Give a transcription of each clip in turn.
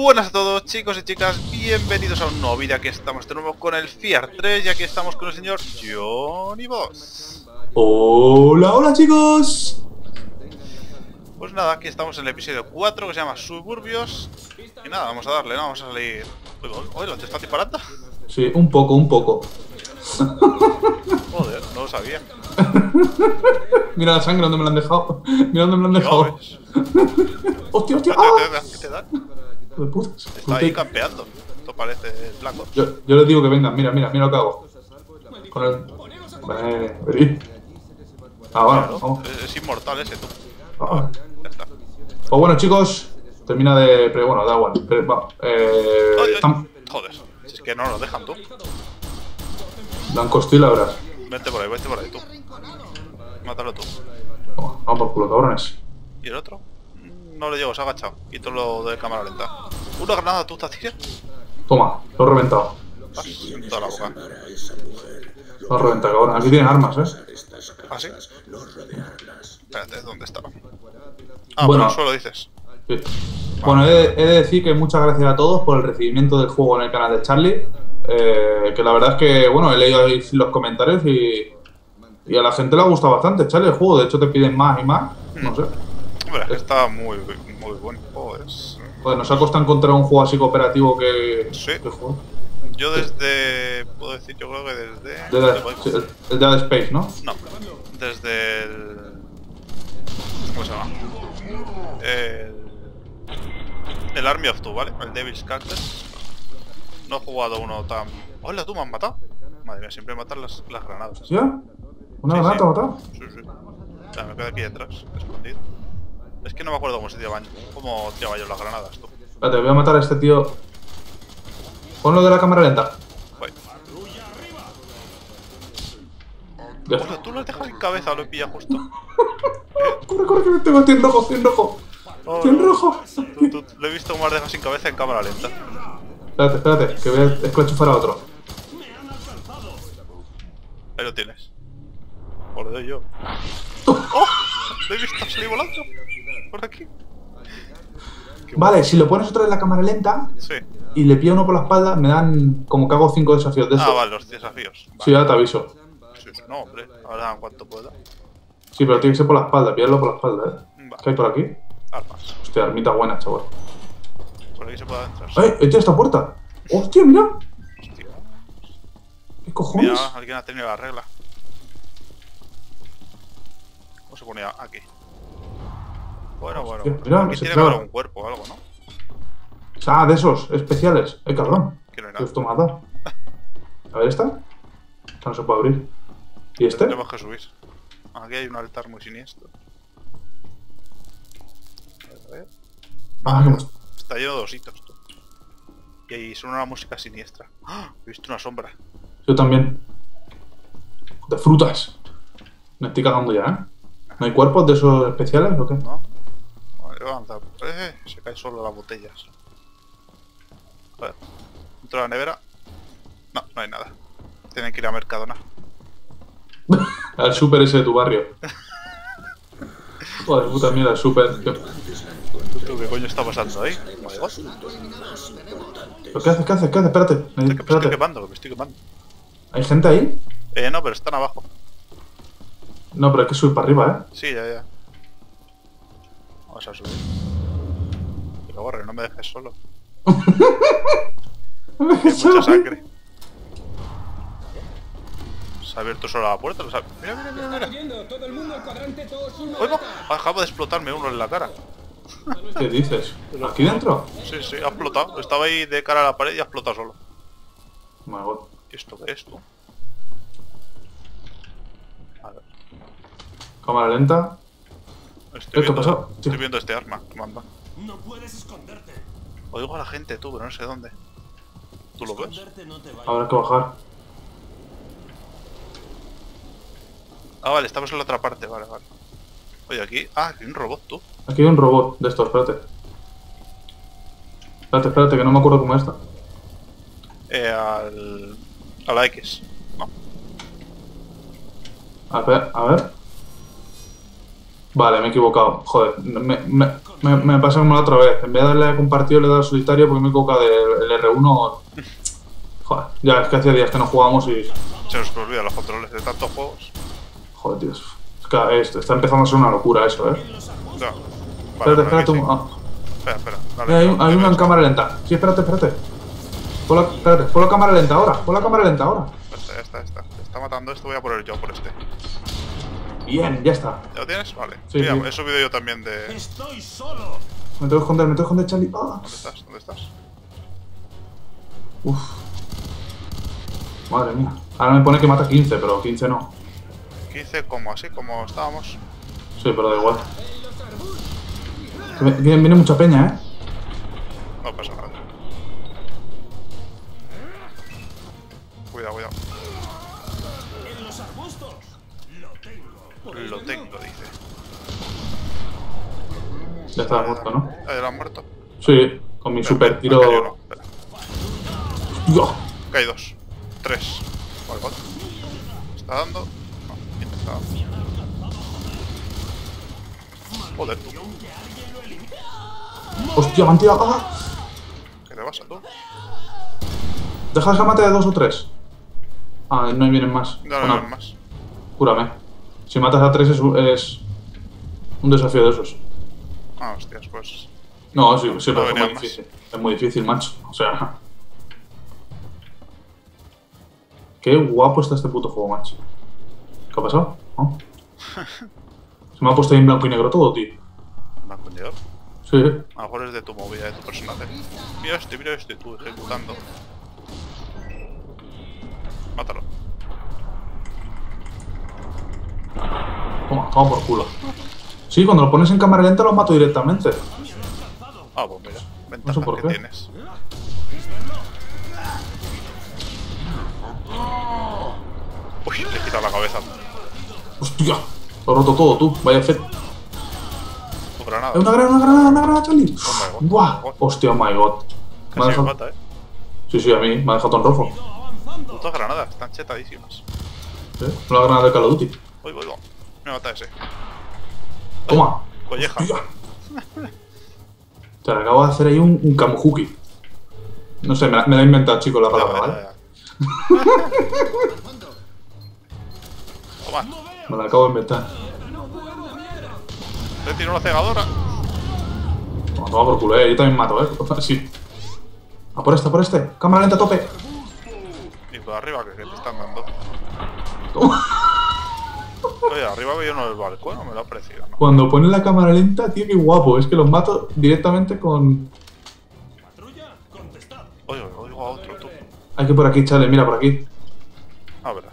Buenas a todos, chicos y chicas, bienvenidos a un nuevo vídeo. Aquí estamos de nuevo con el FIAR 3 y aquí estamos con el señor Johnny Boss. Hola, hola chicos. Pues nada, aquí estamos en el episodio 4 que se llama Suburbios. Y nada, vamos a darle, ¿no? Vamos a salir... Oye, ¿te está disparando? Sí, un poco. Joder, no lo sabía. Mira la sangre, ¿dónde me la han dejado? Mira dónde me la han dejado. Hostia. ¿Qué te dan? De putas. Está ahí campeando. Esto parece blanco. Yo les digo que vengan, mira lo que hago. Con el... Vení. Bueno, vamos. Es inmortal ese, tú. Ya está. Pues bueno chicos, termina de... Pero bueno, da igual. Joder, si es que no nos dejan, tú. Dan costilabras. Vete por ahí, tú. Mátalo tú. Vamos por culo, cabrones. ¿Y el otro? No le llego, se ha agachado. Quito lo de cámara lenta. Una granada, tú estás tirando. Toma, lo he reventado. En toda la boca. Lo he reventado, cabrón. Aquí tienen armas, ¿Ah, sí? Espérate, ¿dónde estaba? Ah, bueno, por el suelo dices. Sí. Bueno, he de decir que muchas gracias a todos por el recibimiento del juego en el canal de Charlie. Que la verdad es que, bueno, he leído ahí los comentarios y a la gente le ha gustado bastante, Charlie, el juego. De hecho, te piden más y más. No sé. Hombre, está muy bueno. Pues nos ha costado encontrar un juego así cooperativo que... Sí. ¿Qué juego? Yo desde... Puedo decir, yo creo que desde... El Dead Space, ¿no? No, desde el... ¿Cómo se llama? El Army of Two, ¿vale? El Devil's Cactus. No he jugado uno tan... ¡Hola, tú me has matado! Madre mía, siempre matan las granadas. ¿Ya? ¿Una granada te ha matado? Sí. O sea, me quedo aquí detrás, escondido. Es que no me acuerdo cómo tiraba yo las granadas, tú. Espérate, voy a matar a este tío. Ponlo de la cámara lenta. Voy. Ya. Hola, tú lo has dejado en cabeza, lo he pillado justo. Corre, que me tengo 100 rojo. 100 rojo. Oh, 100 rojo. Lo he visto como has dejado sin cabeza en cámara lenta. Espérate, que voy a esclachufar a otro. Ahí lo tienes. O le doy yo. ¡Oh! Lo he visto salir volando. Por aquí. Vale, si lo pones otra vez en la cámara lenta Sí. y le pilla uno por la espalda, me dan como que hago 5 desafíos de estos. Ah, vale, los desafíos. Vale. Sí, ahora te aviso. Sí, no, hombre. Ahora en cuanto pueda. Sí, pero tiene que ser por la espalda, pillarlo por la espalda, Vale. ¿Qué hay por aquí? Armas. Hostia, armita buena, chaval. Por aquí se puede entrar. ¡Echa esta puerta! ¡Hostia, mira! Hostia. ¿Qué cojones? Mira, alguien ha tenido la regla. ¿Cómo se ponía? Aquí. Bueno. Hostia, mira, Aquí se tiene que clava. haber un cuerpo o algo, ¿no? Ah, de esos, especiales. Cabrón. Que no hay ¿Qué nada. esto mata? A ver, ¿esta? Esta no se puede abrir. ¿Y este? Tenemos que subir. Aquí hay un altar muy siniestro. A ver. Ah, no. Está lleno de ositos, tú. Y ahí suena una música siniestra. ¡Ah! He visto una sombra. Yo también. De frutas. Me estoy cagando ya, ¿eh? ¿No hay cuerpos de esos especiales o qué? ¿No? Vale, avanza. Se caen solo las botellas. A ver. Dentro de la nevera. No hay nada. Tienen que ir a Mercadona. Al súper ese de tu barrio. Joder, puta mierda, el súper. ¿Tú qué coño está pasando ahí? ¿Pero qué haces? Espérate. Me estoy quemando. ¿Hay gente ahí? No, pero están abajo. No, pero hay que subir para arriba, Sí, ya. Vamos a subir. Pero borre, no me dejes solo. Hay mucha sangre. Se ha abierto solo la puerta. Mira. ¡Oiga! Acabo de explotarme uno en la cara. ¿Qué dices? ¿Aquí dentro? Sí, ha explotado. Estaba ahí de cara a la pared y ha explotado solo. My God. ¿Y esto qué es, tú? A ver. Cámara lenta. ¿Qué ha pasado? Estoy viendo este arma. Manda. No puedes esconderte. Oigo a la gente, tú, pero no sé dónde. ¿Tú lo ves? Ahora hay que bajar. Ah, vale, estamos en la otra parte, vale. Oye, aquí... Ah, aquí hay un robot, tú. Aquí hay un robot de estos, espérate. Espérate, que no me acuerdo cómo está. A la X, ¿no? A ver. Vale, me he equivocado. Joder, Me pasa como la otra vez. En vez de darle a compartido, le he dado al solitario porque me coca del R1. Joder, ya es que hace días que no jugamos y. Se nos olvidan los controles de tantos juegos. Joder, tío. Es que está empezando a ser una locura eso, Ya. Espérate, espérate. Espera. Hay una en cámara lenta. Sí, espérate. Espérate, pon la cámara lenta ahora. Ya está. Está matando esto, voy a poner yo por este. Bien, ya está. ¿Ya lo tienes? Vale. Sí, Mira, sí. he subido yo también de... Estoy solo. Me tengo que esconder, Charlie. Ah. ¿Dónde estás? Uf. Madre mía. Ahora me pone que mata 15, pero 15 no. 15 como así, como estábamos. Sí, pero da igual. Viene mucha peña, No pasa nada. Cuidado. En los arbustos. Lo tengo, dice. Ya está muerto, ¿no? ¿Ya lo han muerto? Sí, con mi super tiro. Me ha caído uno, espera. ¡Dios! Me hay 2. 3. Vale, vale. ¿Está dando? No, ¿quién está dando? Joder, tú. ¡Hostia, me han tirado! ¡Ah! ¿Qué te pasa tú? Deja que mate de 2 o 3. Ah, no vienen más. No Bueno, hay más. cúrame. Si matas a 3 es un desafío de esos. Ah, hostias, pues... No, sí, pero es muy venían más. difícil. Es muy difícil, macho. O sea... Qué guapo está este puto juego, macho. ¿Qué ha pasado? ¿No? Se me ha puesto ahí en blanco y negro todo, tío. ¿Blanco y negro? Sí. A lo mejor es de tu movida, de tu personaje. Mira este, tú ejecutando. Mátalo. Toma por culo. Sí, cuando lo pones en cámara lenta lo mato directamente. Ah, pues mira, ventaja No sé por que qué. tienes. Uy, le he quitado la cabeza. ¡Hostia! Lo he roto todo, tú. Vaya fe. Tu granada. Una granada, Charlie! Oh my god. ¡Buah! ¡Hostia, oh my god! Me ha Casi me dejado... mata, Sí, a mí. Me ha dejado todo en rojo. Putas granadas, están chetadísimas. ¿Sí? Una granada de Call of Duty. Voy. Me mata ese. ¡Toma! Colleja. ¡Hostia! Te acabo de hacer ahí un kamuhuki. No sé, me la he inventado, chicos, la palabra, ¿vale? Toma, Me la acabo de inventar. te tiro una cegadora. Toma por culo, yo también mato, Sí. A por este. Cámara lenta a tope. Y por arriba, que te están dando. Toma. Oye, arriba veo uno del balcón, no me lo ha parecido, ¿no? Cuando ponen la cámara lenta, tío, qué guapo. Es que los mato directamente con... Patrulla, contestad. Oye, oigo a otro, tú. Hay que por aquí, Chale, mira, por aquí. Ah, verdad.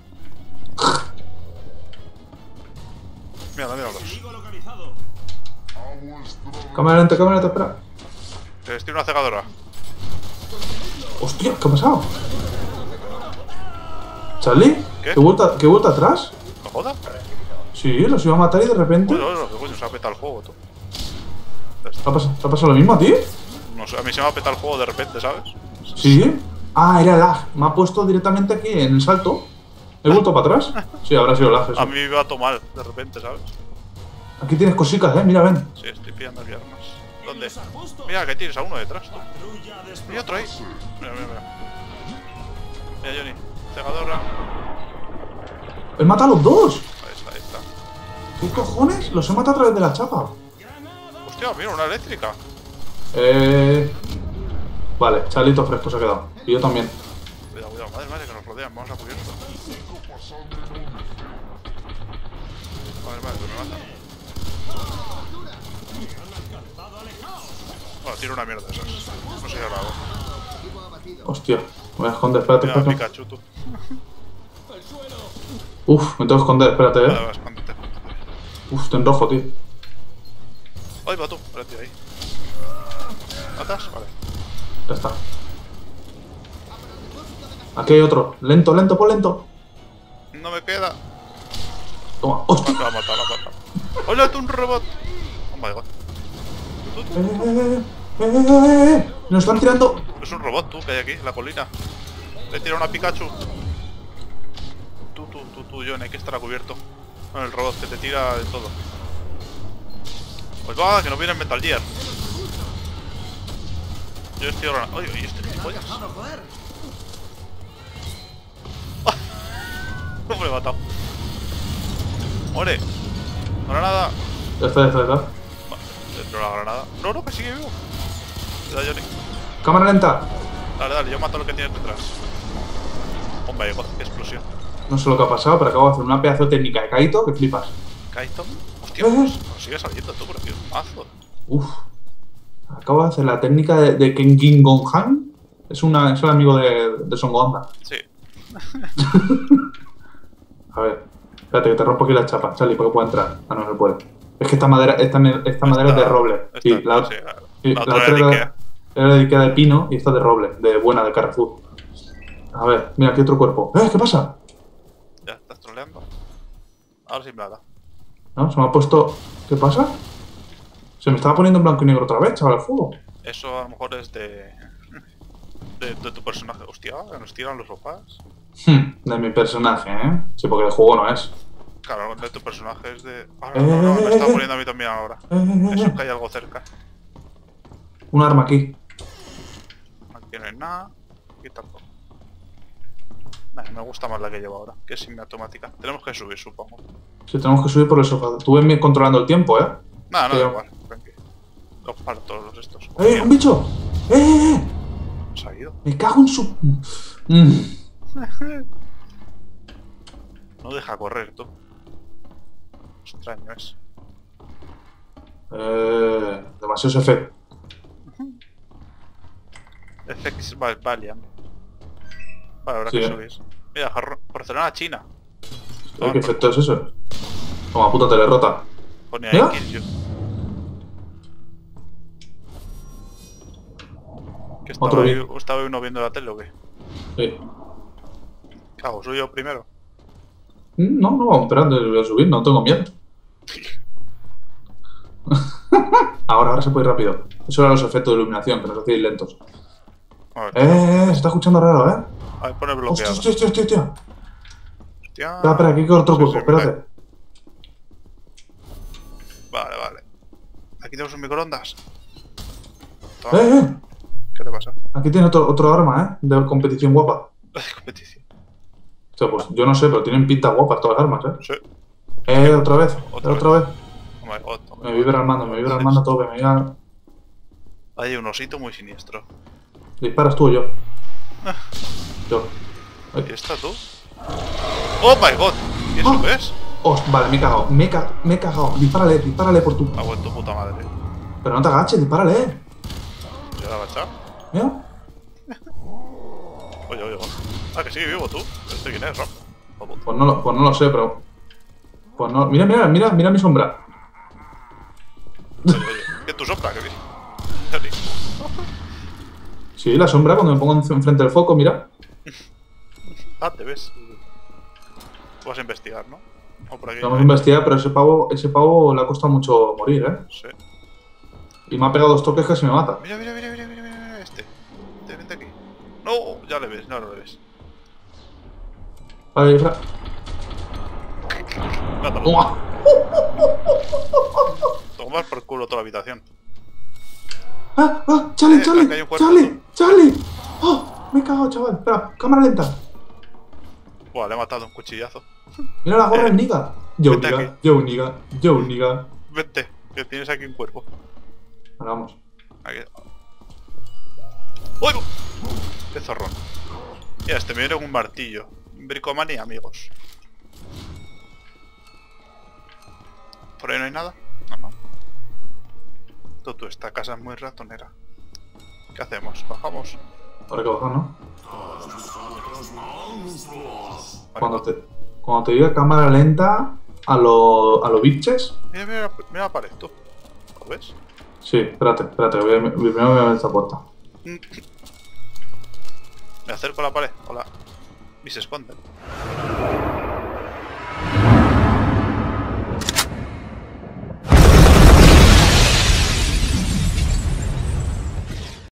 Míralo. Enemigo localizado. Cámara lenta, espera. Te estoy una cegadora. Hostia, ¿qué ha pasado? ¿Charlie? ¿Qué? ¿Qué vuelta atrás? ¿No jodas? Sí, los iba a matar y de repente... Oye, ¿qué coño? Se ha petado el juego, tú. ¿Te ha pasado lo mismo a ti? No sé, a mí se me ha petado el juego de repente, ¿sabes? ¿Sí? Ah, era lag. Me ha puesto directamente aquí en el salto. ¿He vuelto para atrás? Sí, habrá sido lag eso. A mí me iba a tomar de repente, ¿sabes? Aquí tienes cositas, mira, ven. Sí, estoy pillando aquí armas. ¿Dónde? Mira, que tienes a uno detrás, tú. Patrulla Y otro ahí. Mira. Mira, Johnny. Cegadora. ¡He matado a los dos! Ahí está. ¿Qué cojones? Los he matado a través de la chapa. Hostia, mira, una eléctrica. Vale, Charlito fresco se ha quedado. Y yo también. Cuidado, madre, que nos rodean, vamos a cubierto. Madre, que me matan. Bueno, tiro una mierda de esas. No sé si ahora hago. Hostia, me voy a esconder, espérate. Mira, Pikachu, tú. Uf, me tengo que esconder, espérate, Vale, escóndete. Uf, estoy en rojo, tío. Ahí va tú, espérate ahí. ¿Matas? Vale. Ya está. Aquí hay otro. Lento, pon lento. No me queda. Toma. ¡Hostia! La ha matado. ¡Hola, tú, un robot! Oh my god. ¡Nos están tirando! Es un robot, tú, que hay aquí, en la colina. Le he tirado una Pikachu. Tú, Johnny, hay que estar a cubierto. Con el robot que te tira de todo. Pues va, que nos viene el Metal Gear. Yo estoy ahora. Oye, ¿y este qué pollas? No me lo he matado. Muere. Granada. Ya está. Va, dentro de la granada. No, no, que sigue vivo. Cuidado, Johnny. Cámara lenta. Dale, yo mato lo que tienes detrás. Hombre, qué explosión. No sé lo que ha pasado, pero acabo de hacer una pedazo de técnica de Kaito que flipas. Kaito. Hostia, pues sigue saliendo tú por aquí. Un mazo. Uf. Acabo de hacer la técnica de Kenjin Gonhan. Es el amigo de Son Gohan. Sí. A ver. Espérate, que te rompo aquí la chapa, Charlie, porque puedo entrar. Ah, no se puede. Es que esta madera es de roble. Sí, la otra era de Ikea de pino y esta de roble, de buena, de Carrefour. A ver, mira, aquí otro cuerpo. ¿Qué pasa? Ya, estás troleando. Ahora sí me la da. ¿No? Se me ha puesto... ¿Qué pasa? Se me estaba poniendo en blanco y negro otra vez, chaval, el fuego. Eso a lo mejor es de tu personaje. Hostia, nos tiran los sofás. De mi personaje, ¿eh? Sí, porque el juego no es. Claro, de tu personaje es de... Ah, no, me está poniendo a mí también ahora. Eso que hay algo cerca. Un arma aquí. Aquí no hay nada. Aquí tampoco. Nah, me gusta más la que llevo ahora, que es semiautomática. Tenemos que subir, supongo. Sí, tenemos que subir por el sofá. Tú ven controlando el tiempo, ¿eh? Nada, no, Sí. da igual, tranqui. Los paro todos los estos. ¡Un bicho! Se ha ido. Me cago en su... No deja correr, tú. Extraño es. Demasiados efectos. FX Valiant. Vale, habrá Sí, que subir. Mira, porcelana china. ¿Qué efecto es eso? Toma, puta telerrota. Pone ¿Mira? ahí Kill You. ¿Qué Otro estaba uno viendo la tele o qué? Sí. ¿Qué hago? ¿Soy yo primero? No, vamos esperando, voy a subir, no tengo miedo. ahora se puede ir rápido. Eso eran los efectos de iluminación, que nos hacíais lentos. A ver, Se está escuchando raro, ¿eh? a ver, pone Hostia, bloqueado. hostia. Hostia. Espera, aquí hay otro cuerpo, espérate. Vale. Aquí tenemos un microondas. Toma. ¿Qué te pasa? Aquí tiene otro arma, ¿eh? De competición guapa. Competición. O sea, pues yo no sé, pero tienen pinta guapas todas las armas, ¿eh? Sí. Otra vez. Otra vez. Oh my God, oh my Me God. vibra armando todo, me vibra... Hay un osito muy siniestro. ¿Disparas tú o yo? Yo. Ay. ¿Y está tú? ¡Oh my God! ¿Y eso qué es? Vale, me he cagado. Me he cagado. Dispárale por tu... Ha vuelto puta madre. Pero no te agaches, dispárale. ¿Ya la agachado? Mira. Oye. Ah, que sigue vivo tú. ¿Este quién es, Ram? Pues no lo sé, pero... Pues no... Mira mi sombra. Oye, ¿qué es tu sombra? ¿Qué dices? Sí, la sombra cuando me pongo enfrente del foco, mira. Ah, te ves. Tú vas a investigar, ¿no? O por aquí. Vamos a investigar, pero ese pavo le ha costado mucho morir, ¿eh? Sí. Y me ha pegado 2 toques que se me mata. Mira, este. Vente aquí. No, ya le ves, no le ves. Vale, Mátalo. ¡Toma! Tomar por culo toda la habitación. ¡Charlie! acá hay un cuerpo. ¡Charlie! ¡Oh! Me he cagado, chaval. Espera, cámara lenta. Buah, le he matado un cuchillazo. Mira la gorra en Niga. Yo vete Niga. Vente, que tienes aquí un cuerpo. Ahora vamos. Aquí. ¡Uy! ¡Qué zorrón! Mira, este me viene con un martillo. Bricomanía, amigos. ¿Por ahí no hay nada? No. Tú, esta casa es muy ratonera. ¿Qué hacemos? ¿Bajamos? Ahora hay que bajar, ¿no? Vale. Cuando te diga cámara lenta a lo bitches. Mira la pared, tú. ¿Lo ves? Sí, espérate. Primero voy a ver esta puerta. Me acerco a la pared. Hola. Y se esconden.